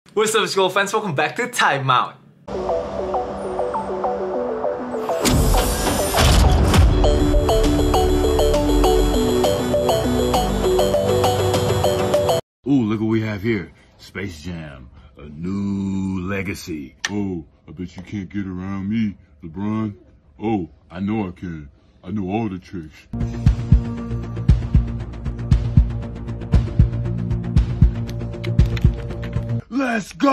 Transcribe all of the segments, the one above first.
What's up, school fans? Welcome back to Time Out. Ooh, look what we have here. Space Jam, a new legacy. Oh, I bet you can't get around me, LeBron. Oh, I know I can. I know all the tricks. Let's go!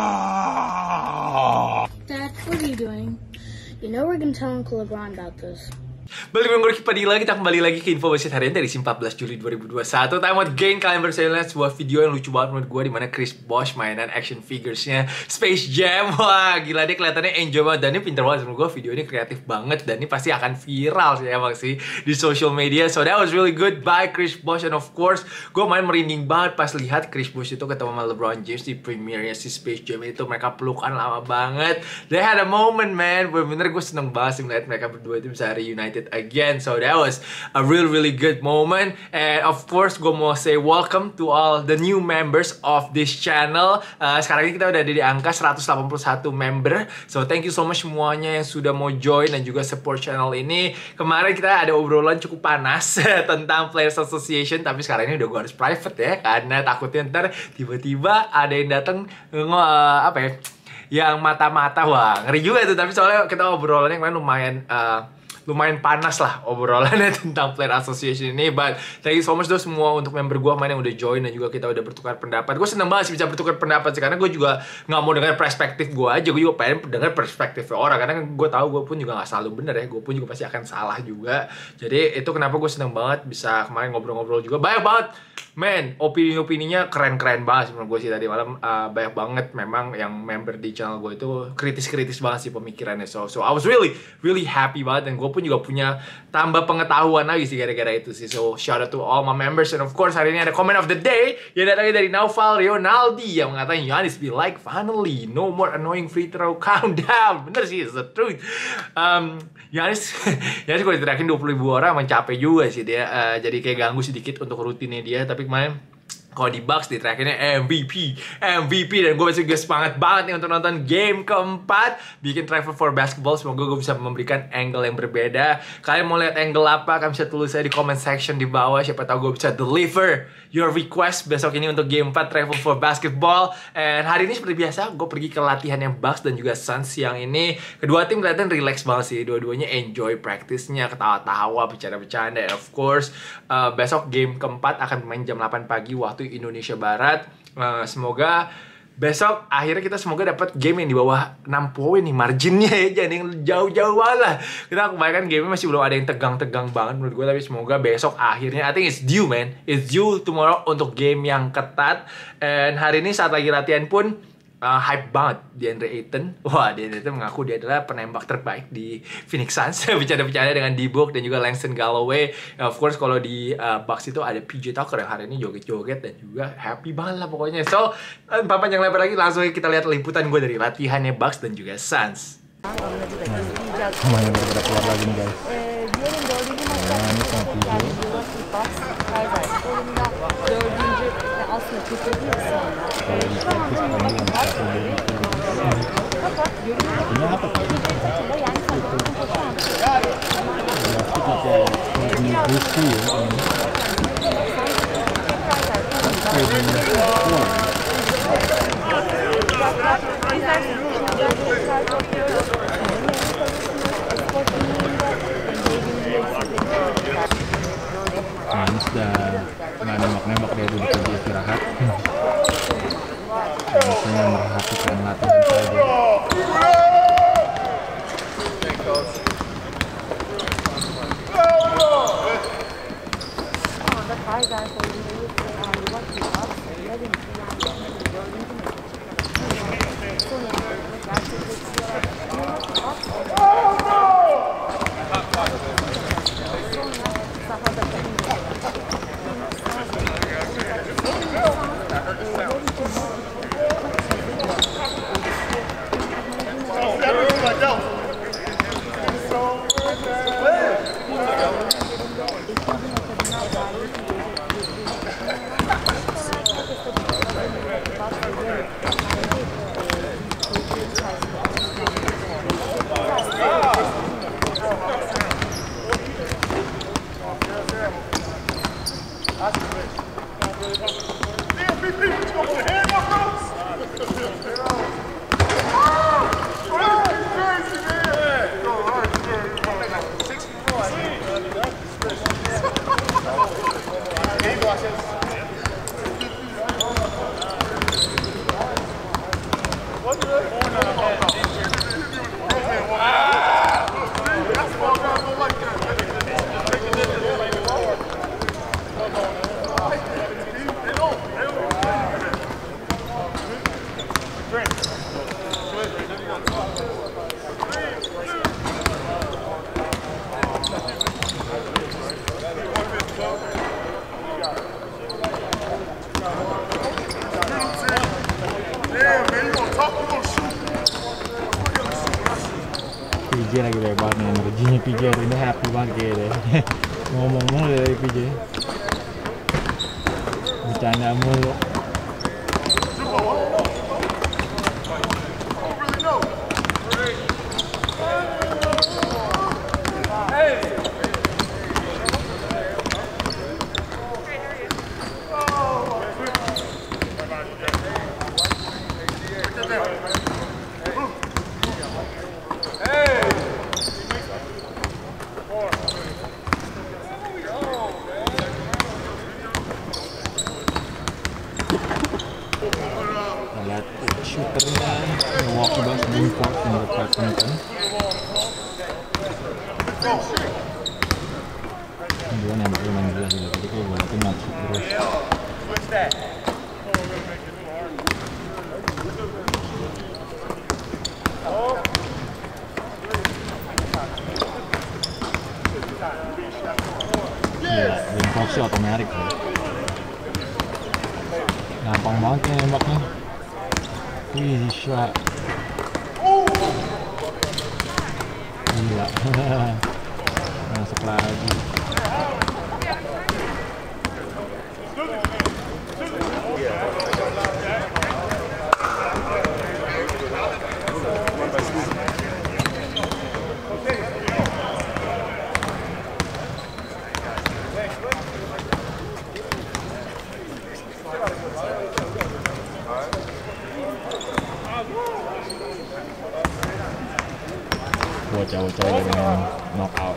Dad, what are you doing? You know we're gonna tell Uncle LeBron about this. Balik dengan gue Padilla, kita kembali lagi ke info wasit harian dari 14 Juli 2021. Time Out Gain, kalian baru saja lihat sebuah video yang lucu banget menurut gue, dimana Chris Bosh mainan action figuresnya Space Jam. Wah gila, dia kelihatannya enjoy banget dan ini pinter banget menurut gue. Video ini kreatif banget dan ini pasti akan viral sih emang sih di social media. So that was really good by Chris Bosh. And of course gue main merinding banget pas lihat Chris Bosh itu ketemu sama LeBron James di premiere-nya si Space Jam itu. Mereka pelukan lama banget. They had a moment, man. Bener-bener gue seneng banget sih melihat mereka berdua itu bisa reunited again. So that was a really good moment. And of course gue mau say welcome to all the new members of this channel. Sekarang ini kita udah ada di angka 181 member. So thank you so much semuanya yang sudah mau join dan juga support channel ini. Kemarin kita ada obrolan cukup panas tentang Players Association, tapi sekarang ini udah gue harus private ya, karena takutnya ntar tiba-tiba ada yang datang apa ya, yang mata-mata. Wah ngeri juga itu. Tapi soalnya kita obrolannya kemarin lumayan panas lah obrolannya tentang Player Association ini. But thank you so much semua untuk member gue main yang udah join dan juga kita udah bertukar pendapat. Gue seneng banget sih bisa bertukar pendapat sih, karena gue juga nggak mau dengar perspektif gue aja, gue juga pengen dengar perspektif orang, karena gue tahu gue pun juga nggak selalu bener ya, gue pun juga pasti akan salah juga. Jadi itu kenapa gue seneng banget bisa kemarin ngobrol-ngobrol juga. Banyak banget men, opini-opininya keren-keren banget sih menurut gue sih tadi malam. Banyak banget memang yang member di channel gue itu kritis-kritis banget sih pemikirannya. So I was really happy banget, dan gue pun juga punya tambah pengetahuan lagi sih gara-gara itu sih. So shout out to all my members. And of course hari ini ada comment of the day yang datangnya dari Naufal Rionaldi yang mengatakan Giannis be like finally no more annoying free throw countdown. Bener sih, it's the truth. Giannis kalau diterakin 20.000 orang emang capek juga sih dia. Jadi kayak ganggu sedikit untuk rutinnya dia. Tapi kemarin kalau di Bucks di terakhirnya MVP, dan gue masih semangat banget nih untuk nonton game keempat bikin Travel for Basketball. Semoga gue bisa memberikan angle yang berbeda. Kalian mau lihat angle apa? Kalian bisa tulis saya di comment section di bawah. Siapa tahu gue bisa deliver your request besok ini untuk game 4 Travel for Basketball. And hari ini seperti biasa gue pergi ke latihannya Bucks dan juga Suns siang ini. Kedua tim kelihatan relax banget sih. Dua-duanya enjoy practice-nya, ketawa-tawa, bercanda-bercanda. And of course besok game keempat akan main jam 8 pagi waktu Indonesia Barat. Semoga besok akhirnya kita semoga dapat game yang di bawah 6 poin nih marginnya ya, jangan yang jauh-jauh banget lah. Kita kebanyakan game masih belum ada yang tegang-tegang banget menurut gue, tapi semoga besok akhirnya, I think it's due man, it's due tomorrow untuk game yang ketat. And hari ini saat lagi latihan pun hype banget DeAndre Ayton. Wah, DeAndre Ayton mengaku dia adalah penembak terbaik di Phoenix Suns. Bercanda-bercanda dengan D-Book dan juga Langston Galloway. Of course kalau di Bucks itu ada PJ Tucker yang hari ini joget-joget dan juga happy banget lah pokoknya. So, tanpa panjang lebar lagi langsung kita lihat liputan gue dari latihannya Bucks dan juga Suns. Lumayan daripada keluar lagi nih guys. Ini sama PJ. Ini apa tuh? Bersih ya. Ini sudah nggak nembak-nembak, dia duduk aja istirahat. Biasanya merhatikan latihan saja. PJ lagi lebar nih, energinya PJ hari ini happy banget kayaknya deh. Ngomong mulu dari PJ, bercanda mulu. Lihat shooternya, Milwaukee Bucks import menurut badminton. Dua nembak lumayan jelas juga, tadi kalau gue liatin masuk terus. Gila, import sih otomatis ya. Gampang banget ya nembaknya. Wih, shot. Gila. Masuk lagi. Bocah-bocah dengan knockout.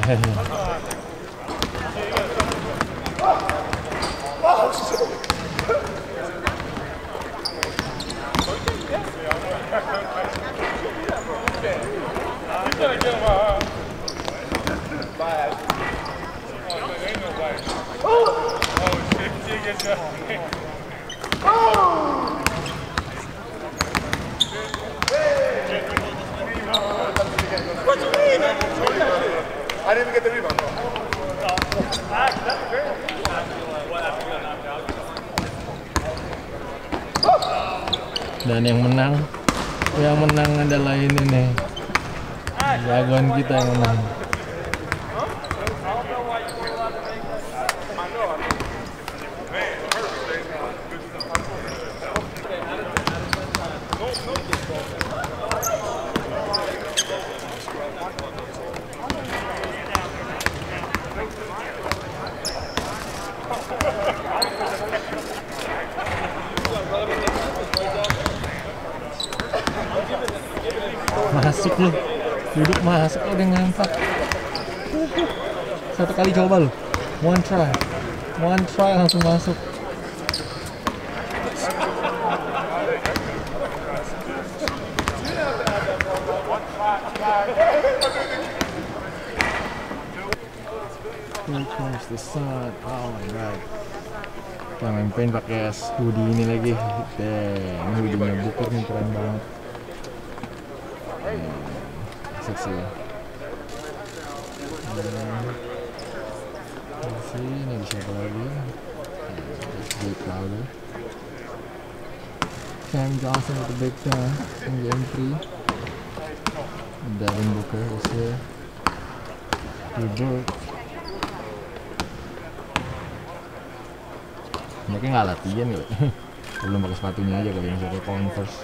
I didn't get the rebound. Dan yang menang adalah ini nih, jagoan kita yang menang. Masuk lu, duduk masuk lu udah ngampak. Satu kali coba lu, one try langsung masuk. Here comes the sun, oh my god. Kita main paint pakai hoodie ini lagi. Ini hoodie-nya Booker nih, keren banget. Seksi ya. Ini ada siapa lagi? Jake Crowder, Cam Johnson with the big time in game 3. Devin Booker is here. Bird. Mereka nggak latihan kali. Belum pakai sepatunya aja kali, yang pakai Converse.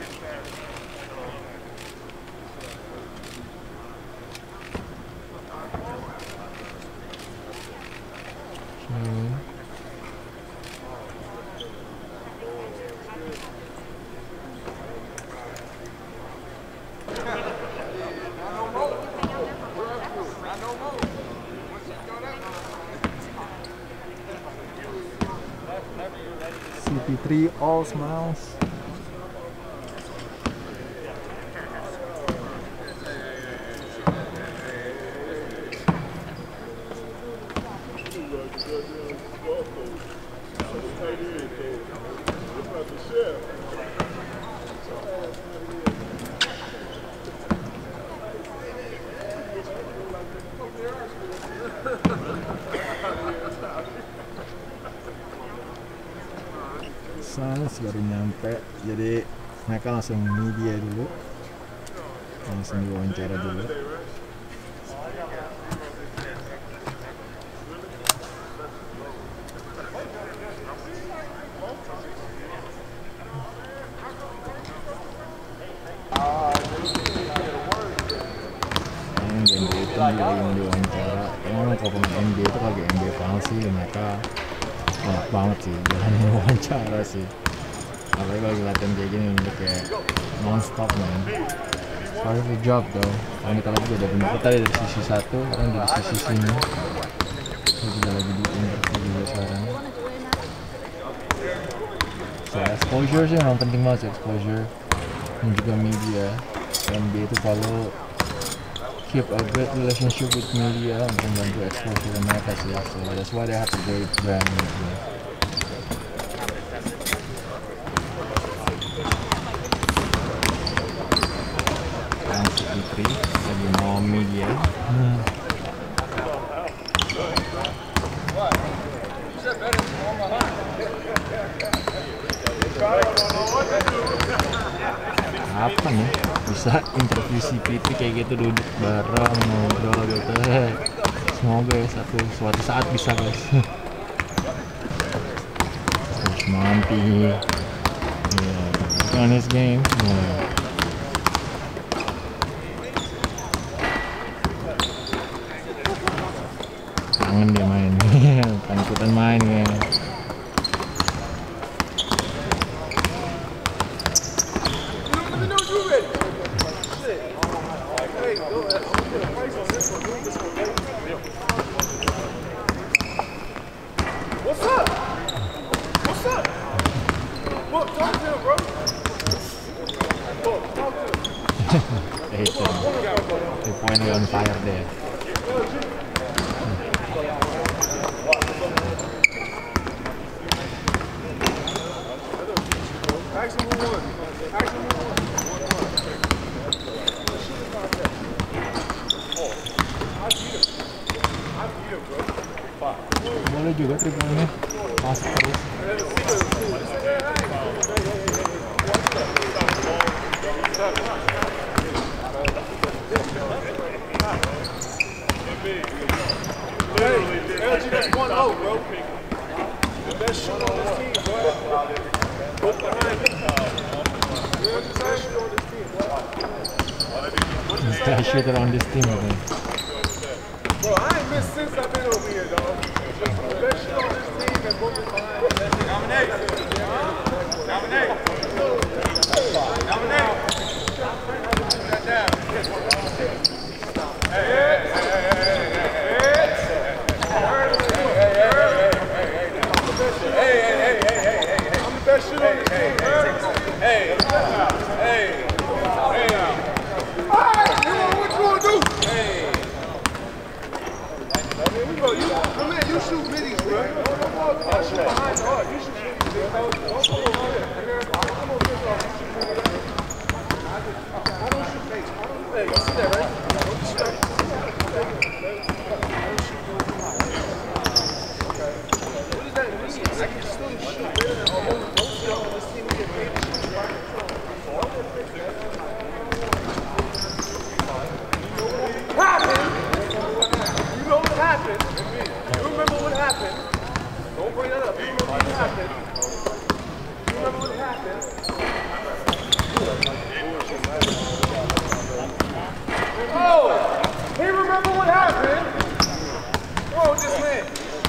CP3 all smiles. Suns baru nyampe, jadi mereka langsung media dulu, langsung diwawancara dulu. NBA itu lagi mau diwawancara. Emang kalau pemain NBA itu lagi NBA banget sih, mereka banyak banget sih jangan wawancara sih. Apalagi kalau latihan kayak gini udah kayak non-stop man. Part of the job though. Kalau kita lagi udah bener tadi dari sisi satu, sekarang dari sisi sini. Kita juga lagi di interview juga sekarang. So exposure sih memang penting banget sih, exposure dan juga media. NBA itu kalau keep a good relationship with media untuk membantu exposure mereka sih. So that's why they have a great brand gitu. Sekarang si Fitri lagi mau media. Apa nih? Bisa interview si Fitri kayak gitu, duduk bareng ngobrol gitu. Semoga ya suatu saat bisa guys. Terus mampi on his game. Kangen dia main. Ikutan main ya. What's up? What's up? Look, talk to him, bro. Look, talk to him. Hate him. They finally on fire there. Ask him who won. Ask him who won. Boleh juga tribunnya masuk terus. Hey, LG, that's 1-0, bro. The best shooter on this team, bro. Go behind him. You know what I'm saying? On this team, bro. Best shooter on this team. Bro, I ain't missed since I've been over here, dog. The best shooter on this team and both behind him. Dominate. Dominate. Dominate. That down. Hey, hey, hey, I'm the best shooter on this team. Hey, hey, alright, what you wanna do? Hey. Bro, you shoot middies, bro. Don't shoot behind the arc. You shoot middies, bro. Don't come over here. Come over here, I don't shoot face. Hey, you see that, right? Don't distract. What does that mean? I can still shoot better than almost most of y'all on this team who get paid to shoot right control. Happened? You know what happened? You remember what happened? Don't bring that up. You remember what happened? You remember what happened? Oh! He remember what happened? Whoa, this man.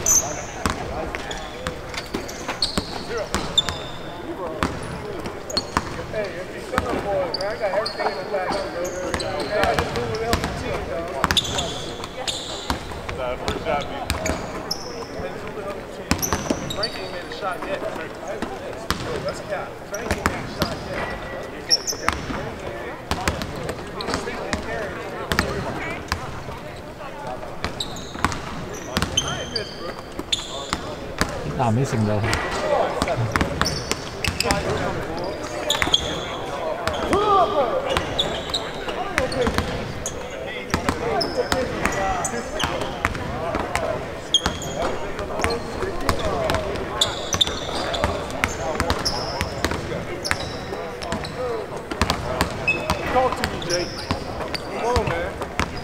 Hey, if you shut up, boys, man, I got everything in the back, bro. Okay, I just do what helps the team, dog. First shot, man. Frankie ain't made a shot yet. That's cap. Frankie ain't made a shot yet. Nah, missing though. Jay. Come on, man.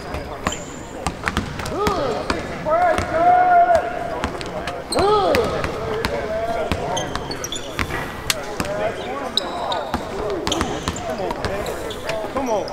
Come on.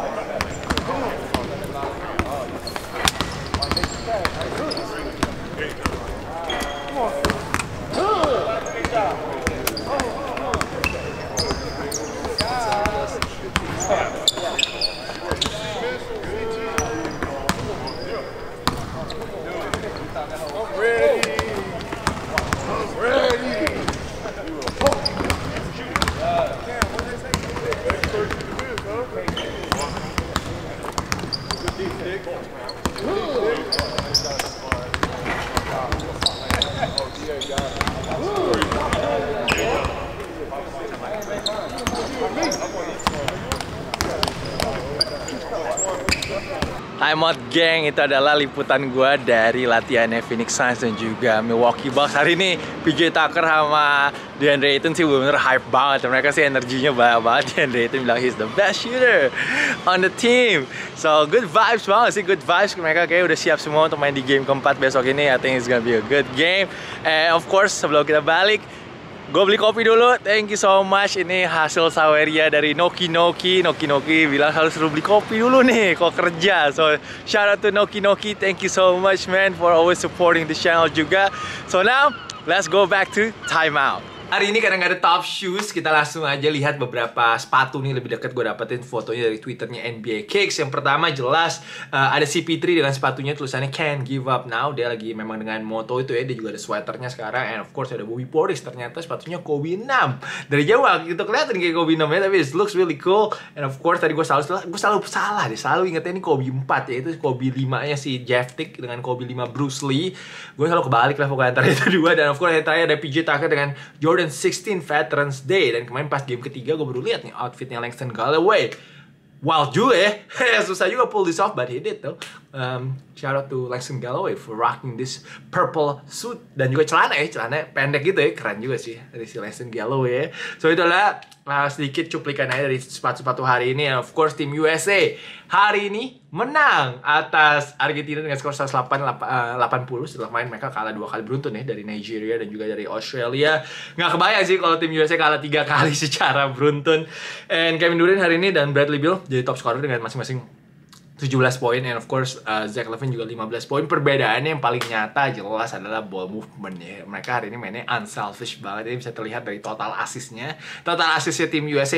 Time Out Gang itu adalah liputan gue dari latihannya Phoenix Suns dan juga Milwaukee Bucks. Hari ini PJ Tucker sama DeAndre Ayton sih bener-bener hype banget. Mereka sih energinya banyak banget. DeAndre Ayton bilang he's the best shooter on the team. So good vibes banget sih, good vibes. Mereka kayak udah siap semua untuk main di game keempat besok ini. I think it's gonna be a good game. And of course sebelum kita balik, gue beli kopi dulu, thank you so much. Ini hasil Saweria dari Noki Noki bilang harus beli kopi dulu nih kok kerja. So shout out to Noki, thank you so much man for always supporting the channel juga. So now let's go back to timeout. Hari ini karena nggak ada top shoes, kita langsung aja lihat beberapa sepatu nih lebih dekat. Gue dapetin fotonya dari twitternya NBA Kicks. Yang pertama jelas ada CP3 dengan sepatunya tulisannya Can't Give Up Now. Dia lagi memang dengan moto itu ya. Dia juga ada sweaternya sekarang. And of course ada Bobby Portis. Ternyata sepatunya Kobe 6. Dari jauh gitu kelihatan kayak Kobe 6 ya, tapi it looks really cool. And of course tadi gue selalu salah deh. Selalu ingetnya ini Kobe 4 ya. Itu Kobe 5-nya si Jeff Tick dengan Kobe 5 Bruce Lee. Gue selalu kebalik lah pokoknya antara itu dua. Dan of course yang terakhir ada PJ Tucker dengan Jordan 16 Veterans Day. Dan kemarin pas game ketiga gue baru lihat nih outfitnya Langston Galloway. Wild juga ya. Susah juga pull this off, but he did though. Shout out to Langston Galloway for rocking this purple suit. Dan juga celana pendek gitu ya. Keren juga sih dari si Langston Galloway ya. So itulah sedikit cuplikan aja dari sepatu-sepatu hari ini. And of course tim USA hari ini menang atas Argentina dengan skor 180 setelah main mereka kalah 2 kali beruntun ya, dari Nigeria dan juga dari Australia. Nggak kebayang sih kalau tim USA kalah 3 kali secara beruntun. And Kevin Durant hari ini dan Bradley Beal jadi top scorer dengan masing-masing 17 poin, and of course Zach LaVine juga 15 poin. Perbedaannya yang paling nyata jelas adalah ball movement ya. Mereka hari ini mainnya unselfish banget. Ini bisa terlihat dari total assist-nya. Total assist-nya tim USA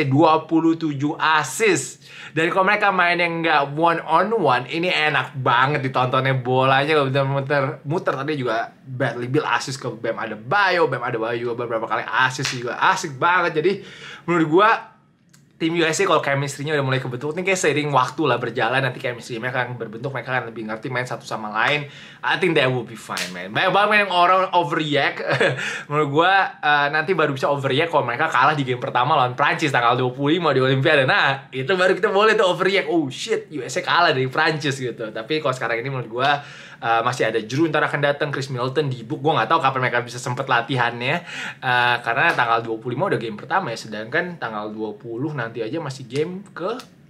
27 assist. Dan kalau mereka main yang nggak one on one, ini enak banget ditontonnya. Bolanya bener-bener muter. Tadi juga Bradley Beal assist ke Bam Adebayo juga beberapa kali assist juga asik banget. Jadi menurut gua tim USA kalau chemistry-nya udah mulai kebentuk, ini kayak seiring waktu lah berjalan, nanti chemistry mereka akan berbentuk, mereka akan lebih ngerti main satu sama lain. I think that will be fine, man. Banyak banget yang orang overreact. Menurut gue nanti baru bisa overreact kalau mereka kalah di game pertama lawan Prancis tanggal 25 di Olimpiade. Nah, itu baru kita boleh tuh overreact. Oh shit, USA kalah dari Prancis gitu. Tapi kalau sekarang ini menurut gue masih ada Jrue ntar akan datang, Chris Middleton di book. Gue nggak tahu kapan mereka bisa sempet latihannya, karena tanggal 25 udah game pertama ya, sedangkan tanggal 20 nanti aja masih game ke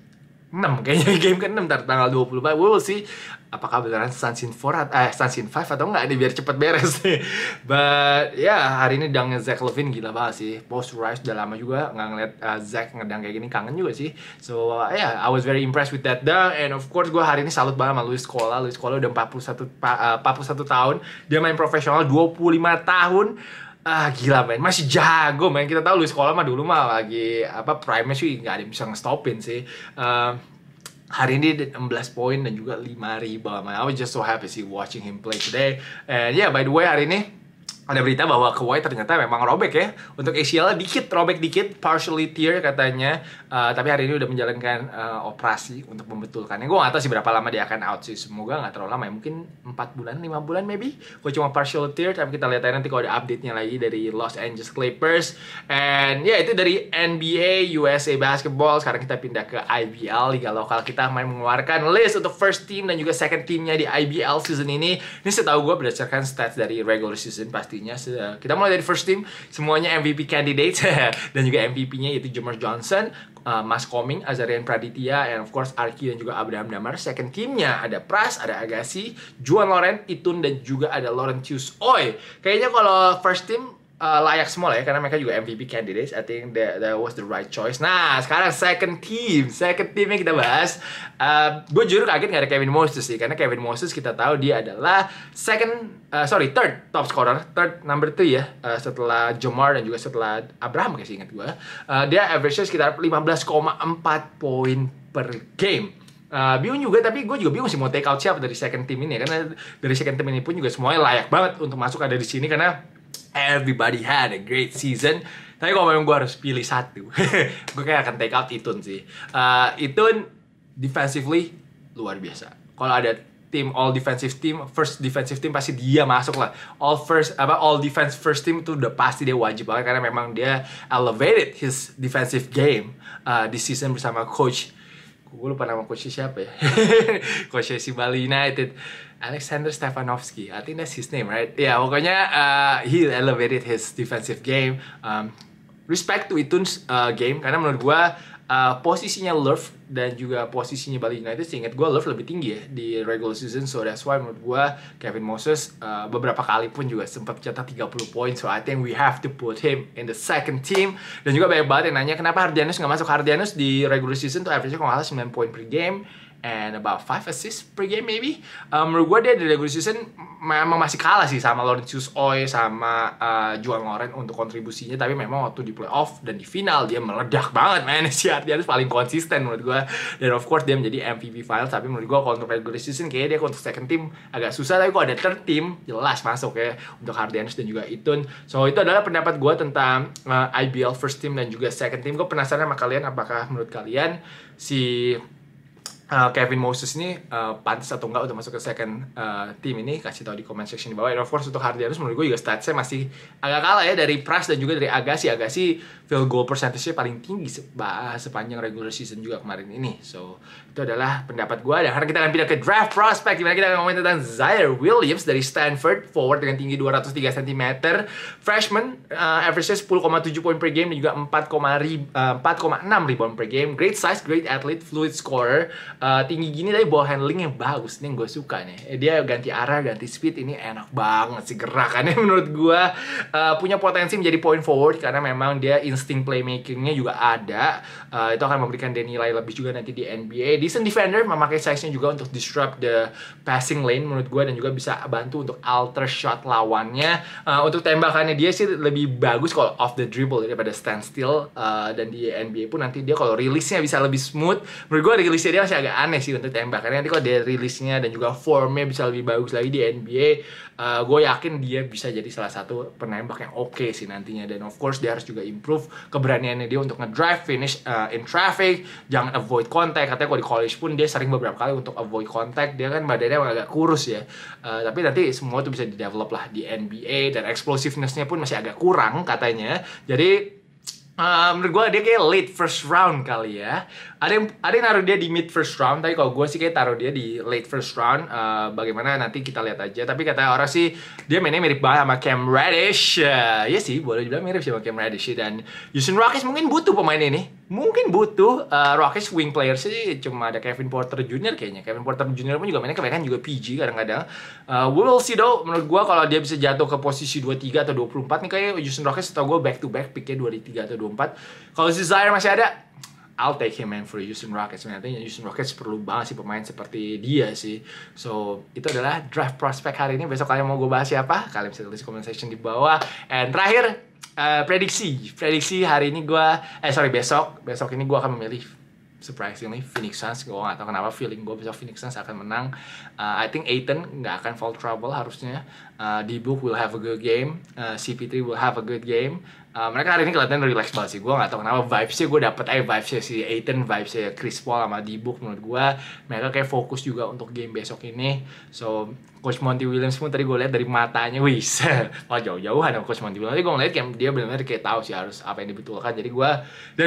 6 kayaknya, game ke 6 tanggal 20. We will see apakah beneran Suns in 5 atau enggak, ini biar cepet beres nih. But ya hari ini dangnya Zach LaVine gila banget sih. Post rise udah lama juga nggak ngeliat Zach ngedang kayak gini, kangen juga sih. So yeah, I was very impressed with that dunk. And of course gue hari ini salut banget sama Luis Scola. Luis Scola udah 41 tahun, dia main profesional 25 tahun. Gila men, masih jago men. Kita tahu Luis Scola mah dulu mah lagi prime-nya sih nggak ada yang bisa nge-stopin sih. Hari ini 16 poin dan juga 5 rebound. I was just so happy sih watching him play today. And yeah, by the way hari ini ada berita bahwa Kawhi ternyata memang robek ya. Untuk ACL robek dikit, partially tear katanya. Tapi hari ini udah menjalankan operasi untuk membetulkannya. Gue gak tahu sih berapa lama dia akan out sih. Semoga gak terlalu lama ya. Mungkin 4 bulan, 5 bulan maybe. Gue cuma partial tear, tapi kita lihat aja nanti kalau ada update-nya lagi dari Los Angeles Clippers. And ya itu dari NBA, USA Basketball. Sekarang kita pindah ke IBL, liga lokal kita main mengeluarkan list untuk first team dan juga second teamnya di IBL season ini. Ini setahu gue berdasarkan stats dari regular season pasti pastinya. Kita mulai dari first team, semuanya MVP candidate dan juga MVP-nya yaitu Jamar Johnson, Mas Koming, Azarian Praditya, and of course Arki dan juga Abraham Damar. Second teamnya ada Pras, ada Agassi, Juan Loren, Itun, dan juga ada Laurentius Oi. Kayaknya kalau first team layak semua lah ya, karena mereka juga MVP candidates. I think that was the right choice. Nah, sekarang second teamnya kita bahas. Gue jujur kaget gak ada Kevin Moses sih, karena Kevin Moses kita tahu dia adalah third top scorer, number 3 ya, setelah Jamar dan juga setelah Abraham kayak ingat gue. Dia average sekitar 15,4 poin per game. Bingung juga, tapi gue juga bingung sih mau take out siapa dari second team ini ya, karena dari second team ini pun juga semuanya layak banget untuk masuk ada di sini karena everybody had a great season. Tapi kalau memang gue harus pilih satu, gue kayak akan take out Itun sih. Itun defensively luar biasa. Kalau ada tim all defensive team, first defensive team pasti dia masuk lah. All defense first team itu udah pasti dia wajib banget karena memang dia elevated his defensive game di season bersama coach. Gue lupa nama coachnya siapa ya. Coachnya si Bali United, Alexander Stefanovski, I think that's his name, right? Ya, pokoknya he elevated his defensive game. Respect to Itun's game, karena menurut gue posisinya Love dan juga posisinya Bali United, seingat gue Love lebih tinggi ya di regular season, so that's why menurut gue Kevin Moses beberapa kali pun juga sempat cetak 30 poin, so I think we have to put him in the second team. Dan juga banyak banget yang nanya kenapa Hardianus nggak masuk. Hardianus di regular season tuh average-nya kalau nggak salah 9 poin per game and about 5 assists per game maybe. Menurut gue dia di regular season memang masih kalah sih sama Laurentius Oi, sama Juan Loren untuk kontribusinya. Tapi memang waktu di playoff dan di final dia meledak banget, man. Si Hardianus paling konsisten menurut gue. Dan of course dia menjadi MVP finals. Tapi menurut gue kalau untuk regular season kayaknya dia untuk second team agak susah. Tapi kalau ada third team jelas masuk ya untuk Hardianus dan juga Itun. So itu adalah pendapat gue tentang IBL first team dan juga second team. Gue penasaran sama kalian, apakah menurut kalian si Kevin Moses ini pantas atau enggak untuk masuk ke second team ini? Kasih tahu di comment section di bawah. And of course untuk Hardianus menurut gue juga statsnya masih agak kalah ya dari Pras dan juga dari Agassi. Agassi field goal percentage-nya paling tinggi sepanjang regular season juga kemarin ini. So itu adalah pendapat gue. Dan sekarang kita akan pindah ke draft prospect, dimana kita akan ngomongin tentang Zaire Williams dari Stanford, forward dengan tinggi 203 cm, freshman, average-nya 10,7 poin per game dan juga 4,6 rebound per game. Great size, great athlete, fluid scorer. Tinggi gini tapi ball handling yang bagus, ini yang gue suka nih. Dia ganti arah, ganti speed, ini enak banget sih gerakannya menurut gue. Punya potensi menjadi point forward karena memang dia insting playmakingnya juga ada. Itu akan memberikan dia nilai lebih juga nanti di NBA. Decent defender, memakai size-nya juga untuk disrupt the passing lane menurut gue, dan juga bisa bantu untuk alter shot lawannya. Untuk tembakannya dia sih lebih bagus kalau off the dribble daripada standstill. Dan di NBA pun nanti dia kalau rilisnya bisa lebih smooth. Menurut gue rilisnya dia masih agak aneh sih untuk tembak, karena nanti kalau dia rilisnya dan juga formnya bisa lebih bagus lagi di NBA, gue yakin dia bisa jadi salah satu penembak yang oke sih nantinya. Dan of course dia harus juga improve keberaniannya dia untuk ngedrive, finish in traffic, jangan avoid contact. Katanya kalau di college pun dia sering beberapa kali untuk avoid contact. Dia kan badannya agak kurus ya, tapi nanti semua itu bisa di develop lah di NBA. Dan explosiveness-nya pun masih agak kurang katanya. Jadi menurut gue dia kayak late first round kali ya. Ada yang naruh dia di mid first round, tapi kalau gue sih kayak taruh dia di late first round. Bagaimana nanti kita lihat aja. Tapi kata orang sih dia mainnya mirip banget sama Cam Reddish. Iya sih, boleh dibilang mirip sama Cam Reddish. Dan Houston Rockets mungkin butuh pemain ini. Mungkin butuh. Rockets wing player sih cuma ada Kevin Porter Jr. kayaknya. Kevin Porter Jr. pun juga mainnya kebanyakan juga PG kadang-kadang. We will see though. Menurut gue kalau dia bisa jatuh ke posisi 23 atau 24 nih, kayak Houston Rockets atau gue back to back picknya 23 atau 24. Kalau si Zaire masih ada, I'll take him man for Houston Rockets. Nantinya Houston Rockets perlu banget sih pemain seperti dia sih. So itu adalah draft prospect hari ini. Besok kalian mau gue bahas siapa? Kalian bisa tulis comment section di bawah. And terakhir prediksi hari ini gue besok ini gue akan memilih surprisingly Phoenix Suns. Gue gak tau kenapa feeling gue besok Phoenix Suns akan menang. I think Ayton gak akan fall trouble harusnya. D-Book will have a good game. CP3 will have a good game. Mereka hari ini kelihatan relax banget sih. Gue gak tau kenapa vibes-nya gue dapet aja vibes-nya si Ayton, vibes-nya Chris Paul sama D-Book. Menurut gue mereka kayak fokus juga untuk game besok ini. So Coach Monty Williams pun tadi gue lihat dari matanya, wis jauh-jauhan sama Coach Monty Williams. Tadi gue ngeliat kayak dia benar-benar kayak tahu sih harus apa yang dibetulkan. Jadi gue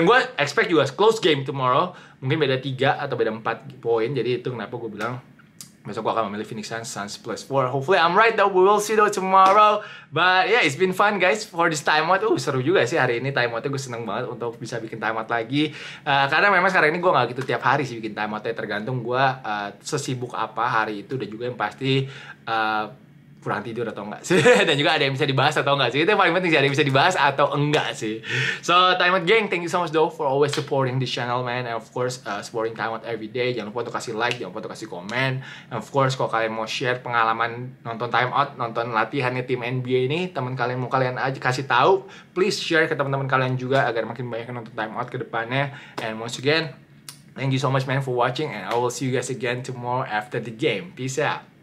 expect juga close game tomorrow. Mungkin beda 3 atau beda 4 poin. Jadi itu kenapa gue bilang Besok gue akan memilih Phoenix Suns +4. Hopefully I'm right though. We will see though tomorrow. But yeah, it's been fun guys for this timeout. Seru juga sih hari ini timeoutnya. Gue seneng banget untuk bisa bikin timeout lagi. Karena memang sekarang ini gue gak gitu tiap hari sih bikin timeoutnya. Tergantung gue sesibuk apa hari itu. Dan juga yang pasti kurang tidur atau enggak sih. Dan juga ada yang bisa dibahas atau enggak sih. Itu yang paling penting sih, ada yang bisa dibahas atau enggak sih. So Timeout Gang, thank you so much though for always supporting this channel man. And of course supporting Timeout every day. Jangan lupa untuk kasih like, jangan lupa untuk kasih komen. And of course kalau kalian mau share pengalaman nonton Timeout, nonton latihannya tim NBA ini, teman kalian mau kalian aja kasih tahu, please share ke teman-teman kalian juga agar makin banyak yang nonton Timeout ke depannya. And once again, thank you so much man for watching, and I will see you guys again tomorrow after the game. Peace out.